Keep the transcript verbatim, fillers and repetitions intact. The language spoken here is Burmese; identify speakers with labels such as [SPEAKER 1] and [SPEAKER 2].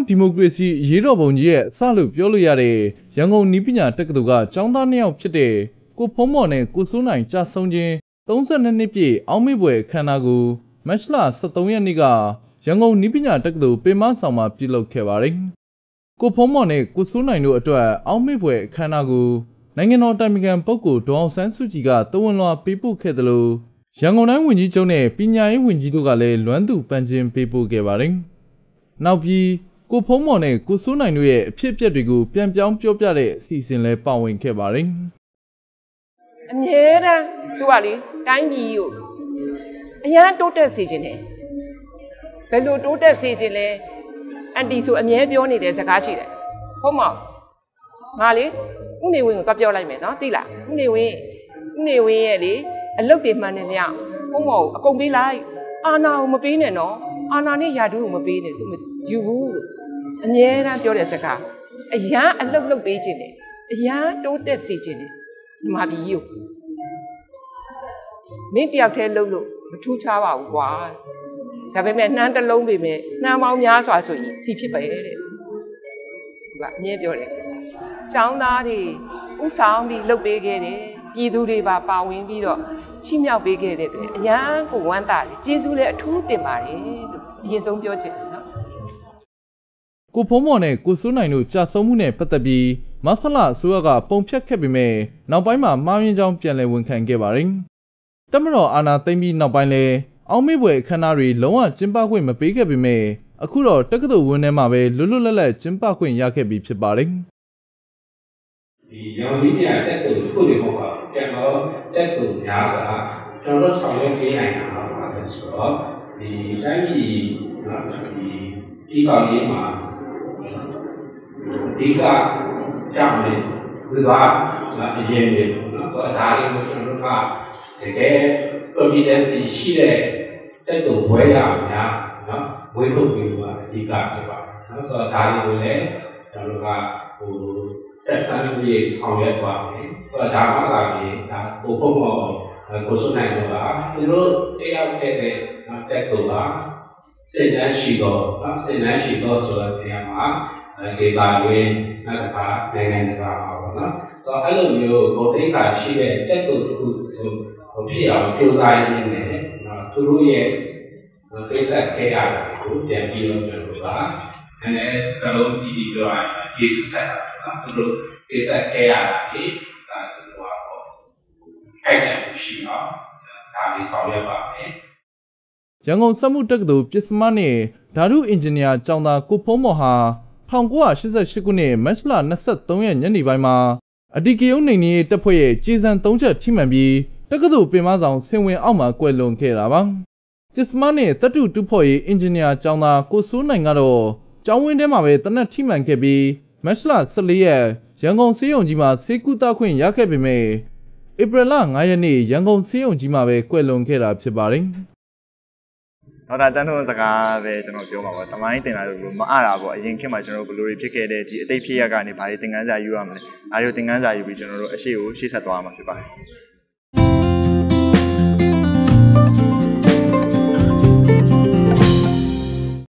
[SPEAKER 1] ဒီမိုကရေစီရေတော်ပုံကြီးရဲ့အစလို့ပြောလို့ရတဲ့ရန်ကုန်နီးပညာတက္ကသိုလ်ကကျောင်းသားနှစ်ယောက်ဖြစ်တဲ့ကိုဖုံးမော်နဲ့ကိုစိုးနိုင်ကြာဆုံးခြင်းသုံးဆယ်နှစ်နှစ်ပြည့်အောက်မေ့ပွဲအခမ်းအနားကိုမတ်လဆယ်သုံးရက်နေ့ကရန်ကုန်နီးပညာတက္ကသိုလ်ပေမဆောင်မှာပြုလုပ်ခဲ့ပါတယ်။ကိုဖုံးမော်နဲ့ကိုစိုးနိုင်တို့အတွက်အောက်မေ့ပွဲအခမ်းအနားကိုနိုင်ငံတော်တိုင်ပင်ခံပုဂ္ဂိုလ်ဒေါ်အောင်ဆန်းစုကြည်ကတဝန်လွှာပေးပို့ခဲ့တယ်လို့ရန်ကုန်တိုင်းဝန်ကြီးချုပ်နဲ့ပညာရေးဝန်ကြီးတို့ကလည်းလွမ်းသူပန်းချင်းပေးပို့ခဲ့ပါတယ်။နောက်ပြီးကိုဖုံးမော်နဲ့ကိုစိုးနိုင်တို့ရဲ့အဖြစ်အပျက်တွေကိုပြန်ပြောင်းပြောပြတဲ့အစီအစဉ်လဲပါဝင်ခဲ့ပါတယ်
[SPEAKER 2] ။အမြဲတမ်းသူကလေတိုင်းပြည်ကိုအရန်တိုးတက်စေခြင်းနဲ့ဘယ်လိုတိုးတက်စေခြင်းလဲအန်တီဆိုအမြဲပြောနေတဲ့စကားရှိတယ်။ဟုတ်မဟုတ်။ငါလေဦးနေဝင်းကိုသွားပြောလိုက်မယ်နော်သိလား။ဦးနေဝင်းဦးနေဝင်းရဲ့လေအလုပ်တွေမှန်နေမြဟုတ်မဟုတ်အကုန်ပေးလိုက်အာနာကိုမပေးနဲ့နော်အာနာနဲ့ယာဒူကိုမပေးနဲ့သူမယူဘူးလို့အမြဲတမ်းပြောတဲ့စကားအရန်အလုပ်လုပ်ပေးခြင်းနဲ့အရန်တိုးတက်စေခြင်းနဲ့ဒီမှာပြည်ကိုမင်းတယောက်တည်းလှုပ်လို့မထူးခြားပါဘူးကွာဒါပေမဲ့နှမ်းတစ်လုံးပေမဲ့နှမ်းပေါင်းများစွာဆိုရင်စီဖြစ်ပဲတဲ့သူကအမြဲပြောတယ်စကားကျောင်းသားတွေဥဆောင်ပြီးလှုပ်ပေးခဲ့တယ်ပြည်သူတွေပါပါဝင်ပြီးတော့ချီးမြှောက်ပေးခဲ့တဲ့အတွက်အရန်ကိုဝမ်းသာတယ်ကျေးဇူးလည်းအထူးတင်ပါတယ်လို့အရင်ဆုံးပြောချင်တယ်နော်
[SPEAKER 1] ကိုဖုံးမော်နဲ့ကိုစိုးနိုင်တို့ကြာဆုံးမှုနဲ့ပတ်သက်ပြီးမဆလအစိုးရကပုံဖြတ်ခဲ့ပေမဲ့နောက်ပိုင်းမှာမှားယွင်းကြောင်းပြန်လည်ဝန်ခံခဲ့ပါတယ်။တမတော်အာဏာသိမ်းပြီးနောက်ပိုင်းလဲအောင်မေ့ပွဲအခမ်းအနားတွေလုံးဝကျင်းပခွင့်မပေးခဲ့ပေမဲ့အခုတော့တက္ကသိုလ်ဝန်းထဲမှာပဲလွတ်လွတ်လပ်လပ်ကျင်းပခွင့်ရခဲ့ပြီးဖြစ်ပါတယ်
[SPEAKER 3] ။ဒီရောင်ကြီးပြတက်တူခုတွေပေါ့ပါ။ကျွန်တော်တက်တူများကကျွန်တော်ဆောင်ရွက်ပေးနိုင်တာပါဆိုတော့ဒီတိုင်းပြည်ဒီဒီဆောင်ရေးမှာဒီကကြောင့်လေဒီကအရင်ကနော်ဆိုတော့ဒါလေးကိုကျွန်တော်ကတကယ် confidence ရှိတဲ့တက်တူဝဲရများနော်ဝဲထုတ်ပြီးတော့အဓိကဖြစ်ပါတယ်နော်ဆိုတော့ဒါလေးကိုလည်းကျွန်တော်ကဟိုတက်ဆန်းကြီးဆောင်ရွက်သွားတယ်ဆိုတော့ဒါမှလာပြီးဒါကိုပုံပေါ်ကိုစုနိုင်တော့တာဒီလိုတရားတဲ့တက်တူကစေတန်းရှိတော့စေတန်းရှိတော့ဆိုတော့တရားမှာဒေတာဝင်းနောက်တစ်ခါနိုင်ငံတကာပါပေါ့နော်ဆိုတော့အဲ့လိုမျိုးကိုတိတ်ခါရှိတဲ့တက်တူတစ်ခုဟိုဖြစ်အောင်ကြိုးစားရင်းနဲ့နော်သူတို့ရဲ့ပိတ်သက်ခဲ့ရတာကိုပြန်ပြီးတော့ကျွန်တော်ကအဲကလုံးကြည့်ပြီးတော့ကျေးဇူးဆက်တာနော်သူတို့ပိတ်သက်ခဲ့ရတာဒီဒါသူတို့ကတော့အဲ့ဒါရှိတော့ဒါလေးဆောင်ရွက်ပါမယ်
[SPEAKER 1] ရန်ကုန်စက်မှုတက္ကသိုလ်ပြည်စမနဲ့ဓာတုအင်ဂျင်နီယာကျောင်းသားကိုဖုံးမော်ဟာ၁၉၈၈ခုနှစ်မတ်လ၂၃ရက်ညနေပိုင်းမှာအဒီကေယုံနေနေတပ်ဖွဲ့ရဲ့ကြေးစံသုံးချက်ထိမှန်ပြီးတက္ကသိုလ်ပင်မဆောင်ဆင်ဝင်အောက်မှာကွယ်လွန်ခဲ့တာပါ။ပြည်စမနဲ့သတ္တုတူဖို့ရေးအင်ဂျင်နီယာကျောင်းသားကိုစိုးနိုင်ကတော့ကျောင်းဝင်းထဲမှာပဲတနက်ထိမှန်ခဲ့ပြီးမတ်လ၁၄ရက်ရန်ကုန်ဆေးရုံကြီးမှာဆေးကုသခွင့်ရခဲ့ပေမဲ့ဧပြီလ၅ရက်နေ့ရန်ကုန်ဆေးရုံကြီးမှာပဲကွယ်လွန်ခဲ့တာဖြစ်ပါတယ်။
[SPEAKER 4] နောက်တာတန်းထုံးစကားပဲကျွန်တော်ပြောမှာပေါ့တမိုင်းတင်လာလို့မအားတာပေါ့အရင်ခေတ်မှာကျွန်တော်ဘယ်လိုတွေဖြစ်ခဲ့တဲ့ဒီအသိဖြစ်ရကနေဘာတွေသင်ခန်းစာယူရမလဲအားတွေသင်ခန်းစာယူပြီးကျွန်တော်တို့အရှိကိုရှေ့ဆက်သွားမှာဖြစ်ပါတယ်